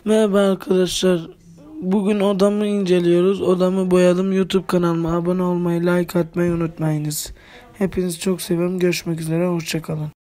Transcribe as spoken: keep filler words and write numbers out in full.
Merhaba arkadaşlar. Bugün odamı inceliyoruz. Odamı boyadım. YouTube kanalıma abone olmayı, like atmayı unutmayınız. Hepinizi çok seviyorum. Görüşmek üzere. Hoşça kalın.